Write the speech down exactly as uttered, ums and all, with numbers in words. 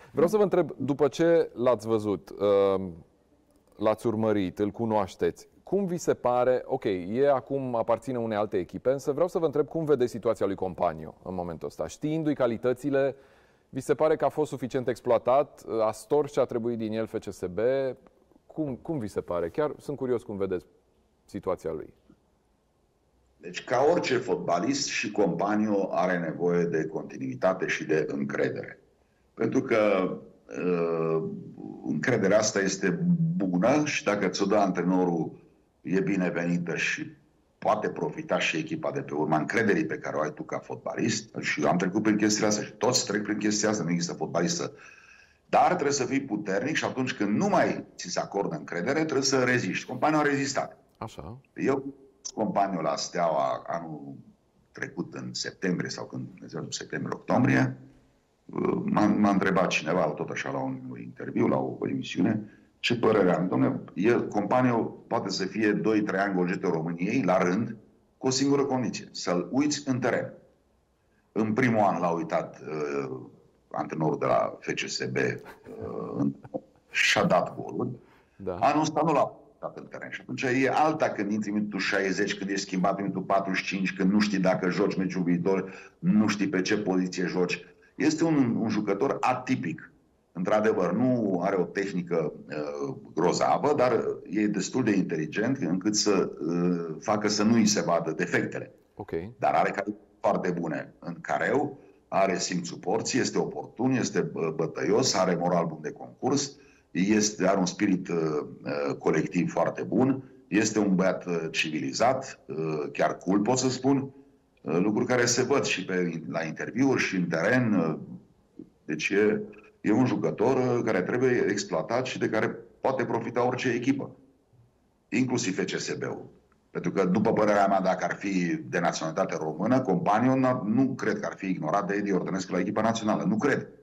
Vreau să vă întreb, după ce l-ați văzut, l-ați urmărit, îl cunoașteți, cum vi se pare, ok, e acum aparține unei alte echipe, însă vreau să vă întreb cum vedeți situația lui Companiu în momentul ăsta. Știindu-i calitățile, vi se pare că a fost suficient exploatat, a stors ce a trebuit din el F C S B? Cum, cum vi se pare? Chiar sunt curios cum vedeți situația lui. Deci, ca orice fotbalist, și Companiu are nevoie de continuitate și de încredere. Pentru că uh, încrederea asta este bună și dacă ți-o dă antrenorul, e binevenită și poate profita și echipa de pe urma încrederii pe care o ai tu ca fotbalist. Și eu am trecut prin chestia asta și toți trec prin chestia asta, nu există fotbalistă. Dar trebuie să fii puternic și atunci când nu mai ți se acordă încredere, trebuie să reziști. Companiu a rezistat. Așa. Eu, Companiu la Steaua anul trecut în septembrie sau când, septembrie-octombrie, m-a întrebat cineva, tot așa, la un interviu, la o emisiune, ce părere am. Dom'le, el, Companiu poate să fie doi trei ani golgetul României, la rând, cu o singură condiție, să-l uiți în teren. În primul an l-a uitat uh, antrenorul de la F C S B uh, și-a dat golul. Da. Anul ăsta nu l-a uitat în teren. Și atunci e alta când intri în minutul șaizeci, când ești schimbat în minutul patruzeci și cinci, când nu știi dacă joci meciul viitor, nu știi pe ce poziție joci. Este un, un jucător atipic. Într-adevăr, nu are o tehnică uh, grozavă, dar e destul de inteligent încât să uh, facă să nu îi se vadă defectele. Okay. Dar are calități foarte bune în careu, are simțul porții, este oportun, este bătăios, are moral bun de concurs, este, are un spirit uh, colectiv foarte bun, este un băiat uh, civilizat, uh, chiar cool pot să spun, uh, lucruri care se văd și pe, la interviuri și în teren. Uh, deci e... E un jucător care trebuie exploatat și de care poate profita orice echipă, inclusiv F C S B-ul. Pentru că, după părerea mea, dacă ar fi de naționalitate română, Companiu nu cred că ar fi ignorat de Edi Ordănescu la echipa națională. Nu cred.